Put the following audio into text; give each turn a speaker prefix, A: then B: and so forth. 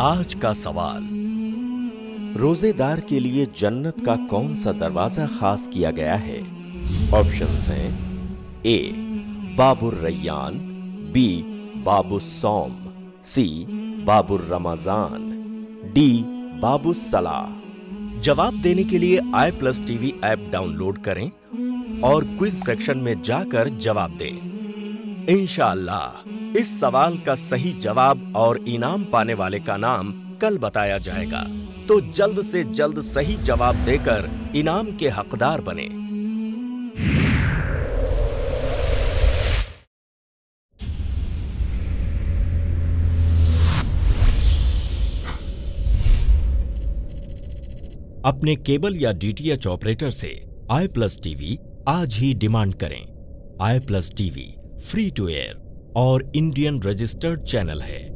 A: आज का सवाल, रोजेदार के लिए जन्नत का कौन सा दरवाजा खास किया गया है? ऑप्शंस हैं ए बाबुर रैयान, बी बाबुस सौम, सी बाबुर रमजान, डी बाबुस सलाह। जवाब देने के लिए iPlus TV ऐप डाउनलोड करें और क्विज सेक्शन में जाकर जवाब दें। इंशाअल्लाह इस सवाल का सही जवाब और इनाम पाने वाले का नाम कल बताया जाएगा, तो जल्द से जल्द सही जवाब देकर इनाम के हकदार बने। अपने केबल या DTH ऑपरेटर से iPlus TV आज ही डिमांड करें। iPlus TV free to air और इंडियन रजिस्टर्ड चैनल है।